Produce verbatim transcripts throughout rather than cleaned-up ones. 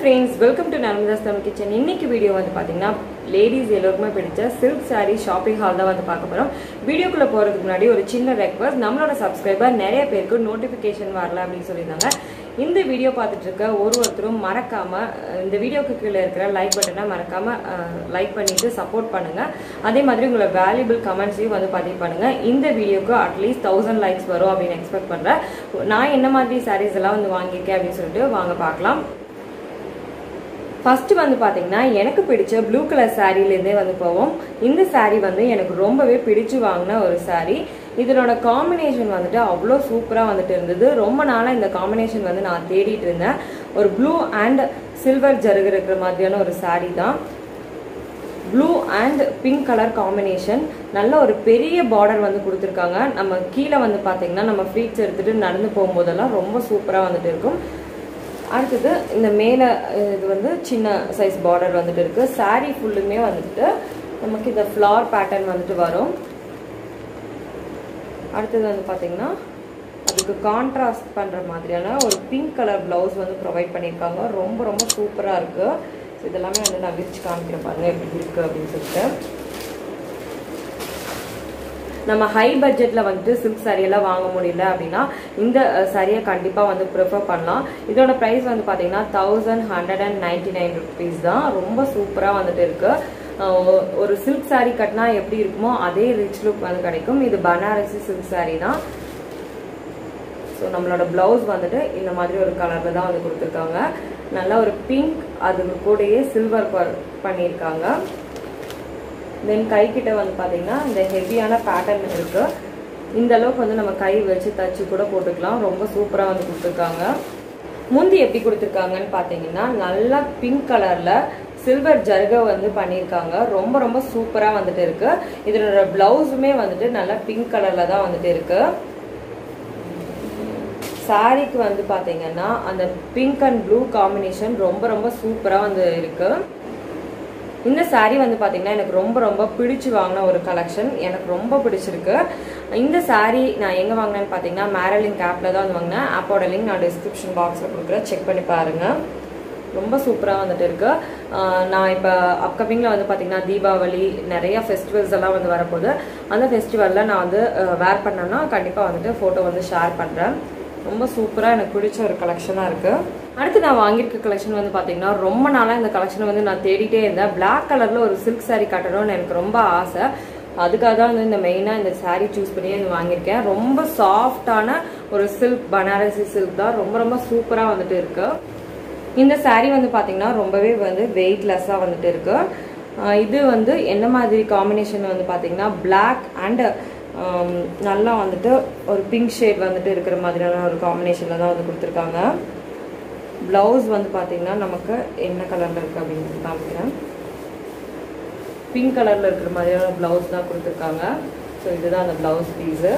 friends, welcome to Narmada's Tamil Kitchen. இன்னைக்கு video வந்து பாத்தீங்கன்னா லேடிஸ் எல்லாருக்குமே பிடிச்ச சில்க் saree ஷாப்பிங் ஹால் தான் வந்து பார்க்க போறோம். வீடியோக்குள்ள போறதுக்கு முன்னாடி ஒரு சின்ன ரெக்வெஸ்ட், நம்மளோட சப்ஸ்கிரைபர் நிறைய பேருக்கு நோட்டிஃபிகேஷன் வரல அப்படினு சொல்லிருந்தாங்க. இந்த வீடியோ பார்த்துட்டு இருக்க ஒரு ஒருத்தரும் மறக்காம இந்த வீடியோக்கு கீழ இருக்கிற லைக் பட்டனை மறக்காம லைக் பண்ணிட்டு சப்போர்ட் பண்ணுங்க. அதே மாதிரி உங்களோட வேல்யூபிள் கமெண்ட்ஸையும் வந்து பதிவு பண்ணுங்க. இந்த வீடியோக்கு அட்லீஸ்ட் தௌசண்ட் லைக்ஸ் வரும் அப்படின்னு எக்ஸ்பெக்ட் பண்றேன். நான் என்ன மாதிரி sarees எல்லாம் வந்து வாங்கியிருக்கேன் அப்படின்னு சொல்லிட்டு வாங்க பார்க்கலாம். ஃபர்ஸ்ட் வந்து பாத்தீங்கன்னா எனக்கு பிடிச்ச ப்ளூ கலர் சாரிலேருந்தே வந்து போவோம். இந்த சாரீ வந்து எனக்கு ரொம்பவே பிடிச்சு வாங்கின ஒரு சாரீ. இதனோட காம்பினேஷன் வந்துட்டு அவ்வளோ சூப்பராக வந்துட்டு இருந்தது. ரொம்ப நாளாக இந்த காம்பினேஷன் வந்து நான் தேடிட்டு இருந்தேன். ஒரு ப்ளூ அண்ட் சில்வர் ஜருகு இருக்கிற மாதிரியான ஒரு சாரீ தான். Blue and pink colour combination, நல்ல ஒரு பெரிய பார்டர் வந்து கொடுத்துருக்காங்க. நம்ம கீழே வந்து பார்த்தீங்கன்னா நம்ம ஃப்ளீட்ஸ் எடுத்துட்டு நடந்து போகும்போதெல்லாம் ரொம்ப சூப்பராக வந்துட்டு இருக்கும். அடுத்தது இந்த மேலே இது வந்து சின்ன சைஸ் பார்டர் வந்துட்டு இருக்கு. சாரீ ஃபுல்லுமே வந்துட்டு நமக்கு இந்த ஃப்ளவர் பேட்டர்ன் வந்துட்டு வரும். அடுத்தது வந்து பார்த்தீங்கன்னா அதுக்கு கான்ட்ராஸ்ட் பண்ணுற மாதிரியான ஒரு பிங்க் கலர் ப்ளவுஸ் வந்து ப்ரொவைட் பண்ணியிருக்காங்க. ரொம்ப ரொம்ப சூப்பராக இருக்கு. இதெல்லாமே வந்து நான் விரிச்சு காமிக்கிறேன் பாருங்க எப்படி இருக்கு அப்படின்னு சொல்லிட்டு. நம்ம ஹை பட்ஜெட்ல வந்துட்டு சில்க் சாரி எல்லாம் வாங்க முடியல அப்படின்னா இந்த சாரியை கண்டிப்பா வந்து ப்ரிஃபர் பண்ணலாம். இதோட பிரைஸ் வந்து பாத்தீங்கன்னா thousand hundred and ninety nine rupees தான். ரொம்ப சூப்பரா வந்துட்டு இருக்கு. ஒரு சில்க் சாரி கட்டினா எப்படி இருக்குமோ அதே ரிச் லுக் வந்து கிடைக்கும். இது பனாரசி சில்க் சாரி தான். ஸோ நம்மளோட பிளவுஸ் வந்துட்டு இந்த மாதிரி ஒரு கலர்ல தான் வந்து கொடுத்துருக்காங்க. நல்லா ஒரு பிங்க், அதுக்கு கூடயே சில்வர் பண்ணியிருக்காங்க. தென் கை கிட்ட வந்து பாத்தீங்கன்னா இந்த ஹெவியான பேட்டர்ன் இருக்கு. இந்த அளவுக்கு வந்து நம்ம கை வச்சு தச்சு கூட போட்டுக்கலாம். ரொம்ப சூப்பரா வந்து கொடுத்துருக்காங்க. முந்தி எப்படி கொடுத்துருக்காங்கன்னு பாத்தீங்கன்னா நல்லா பிங்க் கலர்ல சில்வர் ஜர்க வந்து பண்ணியிருக்காங்க. ரொம்ப ரொம்ப சூப்பரா வந்துட்டு இருக்கு. இதனோட பிளவுஸுமே வந்துட்டு நல்லா பிங்க் கலர்ல தான் வந்துட்டு இருக்கு. சாரிக்கு வந்து பாத்தீங்கன்னா அந்த பிங்க் அண்ட் ப்ளூ காம்பினேஷன் ரொம்ப ரொம்ப சூப்பரா வந்து இருக்கு. இந்த சாரீ வந்து பாத்தீங்கன்னா எனக்கு ரொம்ப ரொம்ப பிடிச்சு வாங்கின ஒரு கலெக்ஷன். எனக்கு ரொம்ப பிடிச்சிருக்கு. இந்த சாரீ நான் எங்க வாங்கினேன்னு பாத்தீங்கன்னா மேரலிங்க் ஆப்ல தான் வந்து வாங்கினேன். ஆப்போட லிங்க் நான் டிஸ்கிரிப்ஷன் பாக்ஸ்ல கொடுக்குறேன், செக் பண்ணி பாருங்க. ரொம்ப சூப்பரா வந்துட்டு இருக்கு. நான் இப்ப அப்கமிங்ல வந்து பாத்தீங்கன்னா தீபாவளி நிறைய ஃபெஸ்டிவல்ஸ் எல்லாம் வந்து வரப்போகுது. அந்த ஃபெஸ்டிவல்ல நான் வந்து வேர் பண்ணேன்னா கண்டிப்பா வந்துட்டு போட்டோ வந்து ஷேர் பண்றேன். ரொம்ப சூப்பரா எனக்கு பிடிச்ச ஒரு கலெக்ஷனா இருக்கு. அடுத்து நான் வாங்கியிருக்க கலெக்ஷன் வந்து பாத்தீங்கன்னா ரொம்ப நாளா இந்த கலெக்ஷன் வந்து நான் தேடிட்டே இருந்தேன். பிளாக் கலர்ல ஒரு சில்க் சாரீ கட்டணும்னு எனக்கு ரொம்ப ஆசை. அதுக்காக தான் வந்து இந்த மெயினா இந்த சாரீ சூஸ் பண்ணி வாங்கியிருக்கேன். ரொம்ப சாஃப்டான ஒரு சில்க், பனாரசி சில்க் தான். ரொம்ப ரொம்ப சூப்பரா வந்துட்டு இருக்கு. இந்த சாரீ வந்து பாத்தீங்கன்னா ரொம்பவே வந்து வெயிட்லெஸ்ஸா வந்துட்டு இருக்கு. இது வந்து என்ன மாதிரி காம்பினேஷன் வந்து பாத்தீங்கன்னா பிளாக் அண்ட் நல்லா வந்துட்டு ஒரு பிங்க் ஷேட் வந்துட்டு இருக்கிற மாதிரியான ஒரு காம்பினேஷன்ல தான் வந்து கொடுத்துருக்காங்க. பிளவுஸ் வந்து பாத்தீங்கன்னா நமக்கு என்ன கலர்ல இருக்கு அப்படின்னு காமிக்கிறேன். பிங்க் கலர்ல இருக்கிற மாதிரியான பிளவுஸ் தான் கொடுத்துருக்காங்க. ஸோ இதுதான் அந்த பிளவுஸ் பீஸு.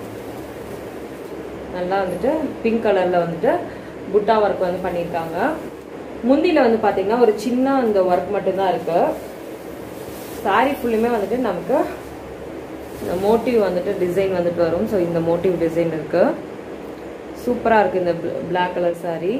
நல்லா வந்துட்டு பிங்க் கலர்ல வந்துட்டு புட்டா ஒர்க் வந்து பண்ணியிருக்காங்க. முந்தியில வந்து பாத்தீங்கன்னா ஒரு சின்ன அந்த ஒர்க் மட்டும்தான் இருக்கு. சாரி ஃபுல்லுமே வந்துட்டு நமக்கு இந்த மோட்டிவ் வந்துட்டு டிசைன் வந்துட்டு வரும். ஸோ இந்த மோட்டிவ் டிசைன் இருக்கு. சூப்பரா இருக்கு இந்த பிளாக் கலர் சாரி.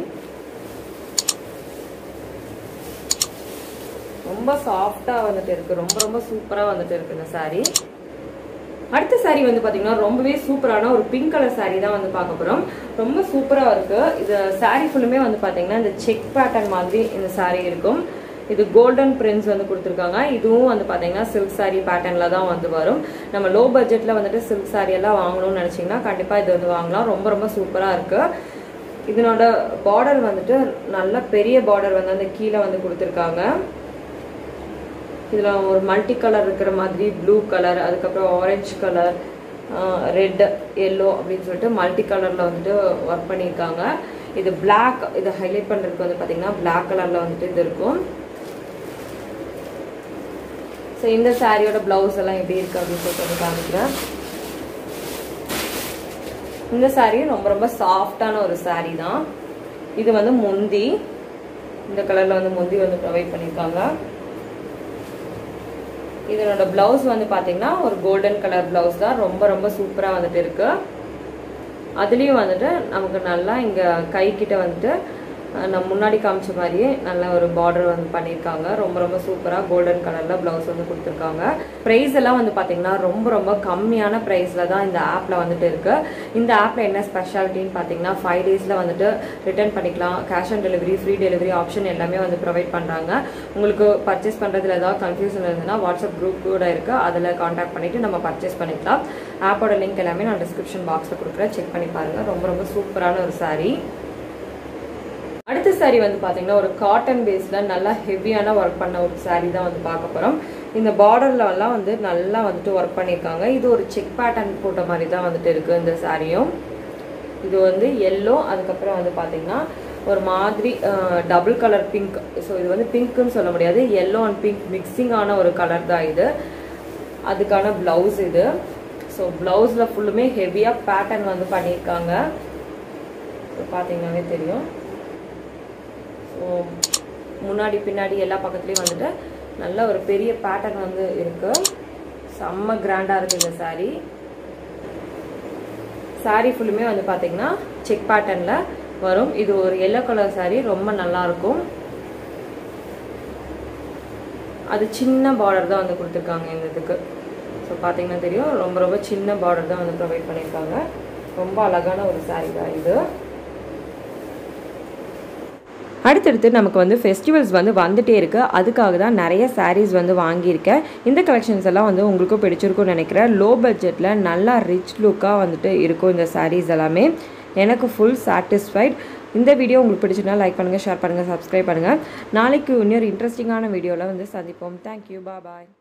ரொம்ப சாஃப்டா வந்துட்டு இருக்கு. ரொம்ப ரொம்ப சூப்பரா வந்துட்டு இருக்கு இந்த சாரி. அடுத்த சாரி வந்து பாத்தீங்கன்னா ரொம்பவே சூப்பரான ஒரு பிங்க் கலர் சாரி தான் வந்து பார்க்க போறோம். ரொம்ப சூப்பரா இருக்கு. இது சாரி ஃபுல்லுமே வந்து பாத்தீங்கன்னா இந்த செக் பேட்டர்ன் மாதிரி இந்த சாரி இருக்கும். இது கோல்டன் பிரிண்ட்ஸ் வந்து கொடுத்துருக்காங்க. இதுவும் வந்து பாத்தீங்கன்னா சில்க் சாரி பேட்டர்ன்ல தான் வந்து வரும். நம்ம லோ பட்ஜெட்ல வந்துட்டு சில்க் சாரி எல்லாம் வாங்கணும்னு நினைச்சீங்கன்னா கண்டிப்பா இது வந்து வாங்கலாம். ரொம்ப ரொம்ப சூப்பரா இருக்கு. இதனோட பார்டர் வந்துட்டு நல்ல பெரிய பார்டர் வந்து அந்த கீழே வந்து கொடுத்துருக்காங்க. இதுல ஒரு மல்டி கலர் இருக்கிற மாதிரி ப்ளூ கலர், அதுக்கப்புறம் ஆரஞ்சு கலர், ரெட், எல்லோ அப்படின்னு சொல்லிட்டு மல்டி கலர்ல வந்துட்டு ஒர்க் பண்ணியிருக்காங்க. இது பிளாக், இது ஹைலைட் பண்றதுக்கு வந்து பாத்தீங்கன்னா பிளாக் கலர்ல வந்துட்டு இது இருக்கும். ஸோ இந்த சாரியோட பிளவுஸ் எல்லாம் எப்படி இருக்கு அப்படின்னு சொல்லிட்டு காமிக்கிறேன். இந்த சாரியும் ரொம்ப ரொம்ப சாஃப்டான ஒரு சாரி தான். இது வந்து முந்தி, இந்த கலர்ல வந்து முந்தி வந்து ப்ரொவைட் பண்ணியிருக்காங்க. இதனோட பிளவுஸ் வந்து பாத்தீங்கன்னா ஒரு கோல்டன் கலர் பிளவுஸ் தான். ரொம்ப ரொம்ப சூப்பரா வந்துட்டு இருக்கு. அதுலயும் வந்துட்டு நமக்கு நல்லா இங்க கை கிட்ட வந்துட்டு நம்ம முன்னாடி காமிச்ச மாதிரியே நல்ல ஒரு பார்டர் வந்து பண்ணியிருக்காங்க. ரொம்ப ரொம்ப சூப்பராக கோல்டன் கலரில் ப்ளவுஸ் வந்து கொடுத்துருக்காங்க. ப்ரைஸ் எல்லாம் வந்து பார்த்தீங்கன்னா ரொம்ப ரொம்ப கம்மியான ப்ரைஸில் தான் இந்த ஆப்பில் வந்துட்டு இருக்குது. இந்த ஆப்பில் என்ன ஸ்பெஷாலிட்டின்னு பார்த்தீங்கன்னா ஃபைவ் டேஸில் வந்துட்டு ரிட்டர்ன் பண்ணிக்கலாம். Cash on delivery, free delivery option எல்லாமே வந்து ப்ரொவைட் பண்ணுறாங்க. உங்களுக்கு பர்ச்சேஸ் பண்ணுறதுல ஏதாவது கன்ஃபியூஷன் இருந்ததுன்னா வாட்ஸ்அப் குரூப் கூட இருக்குது, அதில் கான்டாக்ட் பண்ணிவிட்டு நம்ம பர்ச்சேஸ் பண்ணிக்கலாம். ஆப்போட லிங்க் எல்லாமே நான் டிஸ்கிரிப்ஷன் பாக்ஸில் கொடுக்குறேன், செக் பண்ணி பாருங்கள். ரொம்ப ரொம்ப சூப்பரான ஒரு சாரீ. அடுத்த சாரீ வந்து பார்த்தீங்கன்னா ஒரு காட்டன் பேஸில் நல்லா ஹெவியான ஒர்க் பண்ண ஒரு சாரீ தான் வந்து பார்க்க போகிறோம். இந்த பார்டர்லலாம் வந்து நல்லா வந்துட்டு ஒர்க் பண்ணியிருக்காங்க. இது ஒரு செக் பேட்டர்ன் போட்ட மாதிரி தான் வந்துட்டு இருக்குது இந்த சாரியும். இது வந்து எல்லோ, அதுக்கப்புறம் வந்து பார்த்தீங்கன்னா ஒரு மாதிரி டபுள் கலர் பிங்க். ஸோ இது வந்து பிங்க்குன்னு சொல்ல முடியாது, எல்லோ அண்ட் பிங்க் மிக்சிங்கான ஒரு கலர் தான் இது. அதுக்கான ப்ளவுஸ் இது. ஸோ ப்ளவுஸில் ஃபுல்லுமே ஹெவியாக பேட்டர்ன் வந்து பண்ணியிருக்காங்க. ஸோ பார்த்தீங்கன்னாவே தெரியும். ஸோ முன்னாடி பின்னாடி எல்லா பக்கத்துலேயும் வந்துட்டு நல்ல ஒரு பெரிய பேட்டர்ன் வந்து இருக்குது. செம்ம கிராண்டாக இருக்குது இந்த சாரீ. சாரீ ஃபுல்லுமே வந்து பார்த்தீங்கன்னா செக் பேட்டர்னில் வரும். இது ஒரு எல்லோ கலர் சாரீ, ரொம்ப நல்லாயிருக்கும். அது சின்ன பார்டர் தான் வந்து கொடுத்துருக்காங்க இந்த இதுக்கு. ஸோ பார்த்தீங்கன்னா தெரியும், ரொம்ப ரொம்ப சின்ன பார்டர் தான் வந்து ப்ரொவைட் பண்ணியிருக்காங்க. ரொம்ப அழகான ஒரு சாரீ தான் இது. அடுத்தடுத்து நமக்கு வந்து ஃபெஸ்டிவல்ஸ் வந்து வந்துட்டே இருக்குது. அதுக்காக தான் நிறைய சாரீஸ் வந்து வாங்கியிருக்கேன். இந்த கலெக்ஷன்ஸ் எல்லாம் வந்து உங்களுக்கும் பிடிச்சிருக்கும்னு நினைக்கிறேன். லோ பட்ஜெட்டில் நல்லா ரிச் லுக்காக வந்துட்டு இருக்கும் இந்த சாரீஸ் எல்லாமே. எனக்கு ஃபுல் சாட்டிஸ்ஃபைட். இந்த வீடியோ உங்களுக்கு பிடிச்சிருந்தா லைக் பண்ணுங்கள், ஷேர் பண்ணுங்கள், சப்ஸ்கிரைப் பண்ணுங்கள். நாளைக்கு இன்னொரு இன்ட்ரெஸ்டிங்கான வீடியோவில் வந்து சந்திப்போம். தேங்க்யூ, பாய் பாய்.